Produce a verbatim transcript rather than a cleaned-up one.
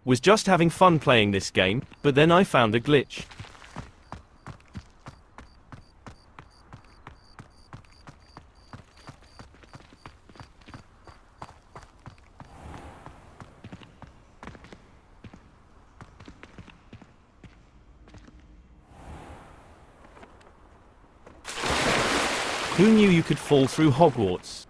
Was just having fun playing this game, but then I found a glitch. Who knew you could fall through Hogwarts?